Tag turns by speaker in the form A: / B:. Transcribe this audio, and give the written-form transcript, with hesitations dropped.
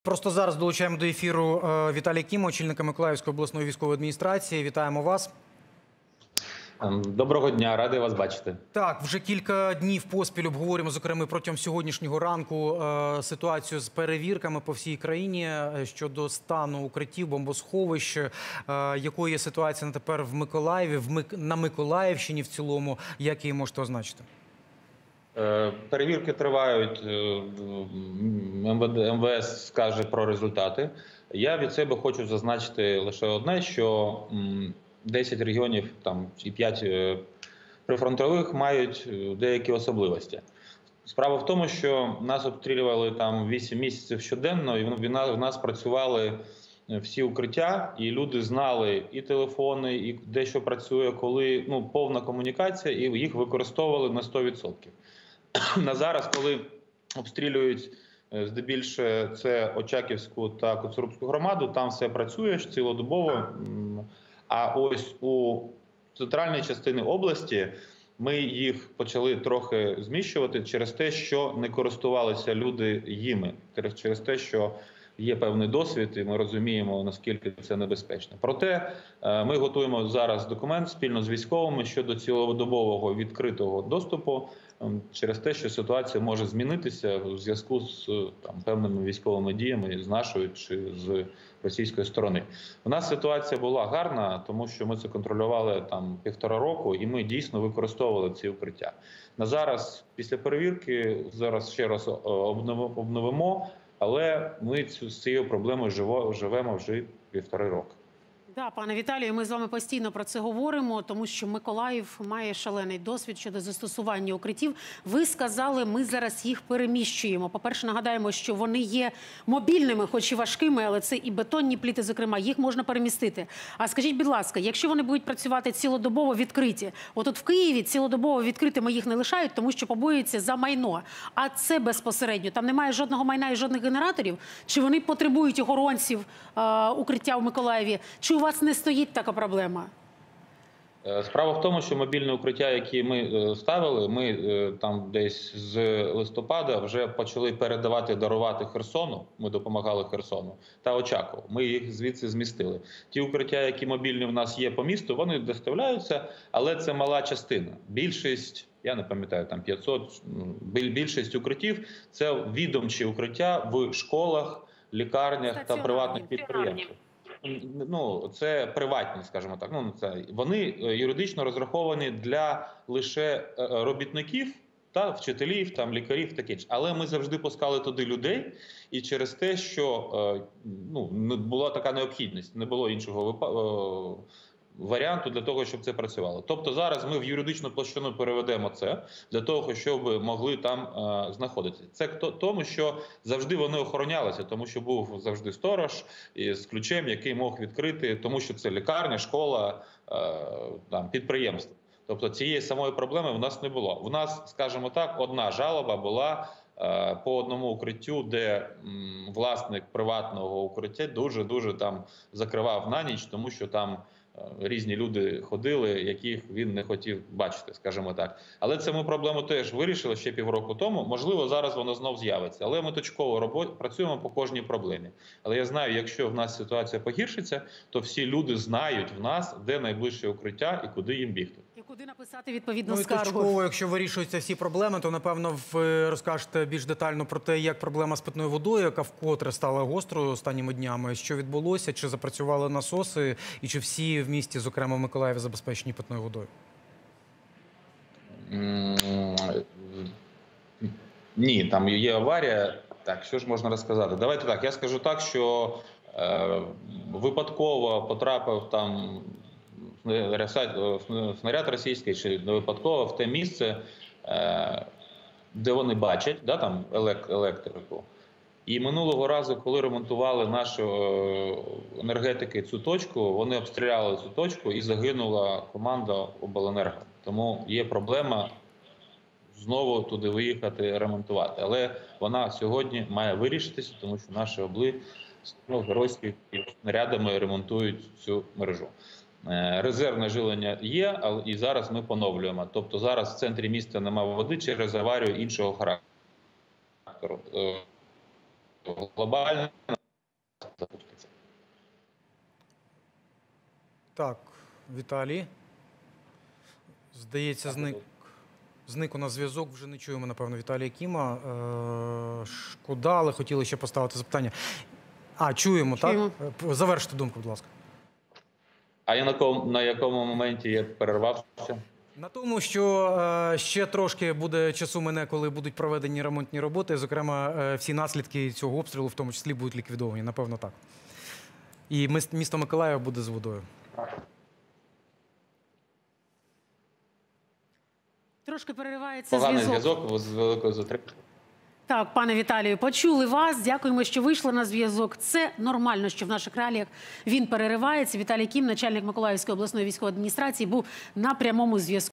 A: Просто зараз долучаємо до ефіру Віталія Кіма, очільника Миколаївської обласної військової адміністрації. Вітаємо вас.
B: Доброго дня, радий вас бачити.
A: Так, вже кілька днів поспіль обговорюємо, зокрема, протягом сьогоднішнього ранку ситуацію з перевірками по всій країні щодо стану укриттів, бомбосховищ. Якою є ситуація на тепер в Миколаєві, на Миколаївщині в цілому? Як її можете означити?
B: Перевірки тривають, МВС скаже про результати. Я від себе хочу зазначити лише одне, що 10 регіонів і 5 прифронтових мають деякі особливості. Справа в тому, що нас обстрілювали 8 місяців щоденно, і в нас працювали всі укриття, і люди знали і телефони, і де що працює, коли повна комунікація, і їх використовували на 100%. На зараз, коли обстрілюють здебільшого це Очаківську та Коцурубську громаду, там все працює цілодобово. А ось у центральній частині області ми їх почали трохи зміщувати через те, що не користувалися люди їми, через те, що є певний досвід, і ми розуміємо, наскільки це небезпечно. Проте ми готуємо зараз документ спільно з військовими щодо цілодобового відкритого доступу, через те, що ситуація може змінитися у зв'язку з певними військовими діями з нашої чи з російської сторони. У нас ситуація була гарна, тому що ми це контролювали 1,5 року, і ми дійсно використовували ці укриття. На зараз, після перевірки, зараз ще раз обновимо, але ми з цією проблемою живемо вже 1,5 року.
C: Так, пане Віталію, ми з вами постійно про це говоримо, тому що Миколаїв має шалений досвід щодо застосування укриттів. Ви сказали, ми зараз їх переміщуємо. По-перше, нагадаємо, що вони є мобільними, хоч і важкими, але це і бетонні плити, зокрема, їх можна перемістити. А скажіть, будь ласка, якщо вони будуть працювати цілодобово відкриті, отут в Києві цілодобово відкритими їх не лишають, тому що побоюються за майно. А це безпосередньо, там немає жодного майна і жодних генераторів? Чи вони потребують охоронців укриття в Миколаєві? Чи у вас не стоїть така проблема?
B: Справа в тому, що мобільне укриття, які ми ставили, ми там десь з листопада вже почали дарувати Херсону, ми допомагали Херсону, та Очакову. Ми їх звідси змістили. Ті укриття, які мобільні в нас є по місту, вони доставляються, але це мала частина. Більшість, я не пам'ятаю, 500, більшість укриттів – це відомчі укриття в школах, лікарнях та приватних підприємствах. Це приватні, скажімо так. Вони юридично розраховані для лише робітників, вчителів, лікарів, таке інше. Але ми завжди пускали туди людей, і через те, що була така необхідність, не було іншого варіанту для того, щоб це працювало. Тобто зараз ми в юридичну площину переведемо це, для того, щоб могли там знаходитися. Це тому, що завжди вони охоронялися, тому що був завжди сторож з ключем, який мог відкрити, тому що це лікарня, школа, підприємство. Тобто цієї самої проблеми в нас не було. У нас, скажімо так, одна жалоба була по одному укриттю, де власник приватного укриття дуже-дуже закривав на ніч, тому що там різні люди ходили, яких він не хотів бачити, скажімо так. Але це ми проблему теж вирішили ще 1,5 року тому. Можливо, зараз воно знов з'явиться. Але ми точково працюємо по кожній проблемі. Але я знаю, якщо в нас ситуація погіршиться, то всі люди знають в нас, де найближче укриття і куди їм бігти.
C: І куди написати відповідну скаргу.
A: Точково, якщо вирішуються всі проблеми, то, напевно, ви розкажете більш детально про те, як проблема з питною водою, яка вкотре стала гострою останніми днями, що відбулося, чи запрацювали насоси, і чи всі в місті, зокрема в Миколаєві, забезпечені питною водою?
B: Ні, там є аварія. Так, що ж можна розказати? Давайте так, я скажу так, що випадково потрапив снаряд російський, чи не випадково в те місце, де вони бачать, електрику. І минулого разу, коли ремонтували наші енергетики цю точку, вони обстріляли цю точку і загинула команда обленерго. Тому є проблема знову туди виїхати, ремонтувати. Але вона сьогодні має вирішитися, тому що наші обли геройськими снарядами ремонтують цю мережу. Резервне жилення є, і зараз ми поновлюємо. Тобто зараз в центрі міста немає води через аварію іншого характеру. Глобально запуститься.
A: Так, Віталій. Здається, зник у нас зв'язок. Вже не чуємо, напевно, Віталія Кіма. Шкода, але хотіли ще поставити запитання. Чуємо,
C: Чуємо.
A: так? Завершити думку, будь ласка.
B: А я на якому моменті я перервався?
A: На тому, що ще трошки буде часу мене, коли будуть проведені ремонтні роботи. Зокрема, всі наслідки цього обстрілу, в тому числі, будуть ліквідовані. Напевно, так. І місто Миколаїв буде з водою.
C: Трошки переривається
B: Поганий
C: зв'язок.
B: зв'язок з великою затримкою.
C: Так, пане Віталію, почули вас. Дякуємо, що вийшли на зв'язок. Це нормально, що в наших реаліях він переривається. Віталій Кім, начальник Миколаївської обласної військової адміністрації, був на прямому зв'язку.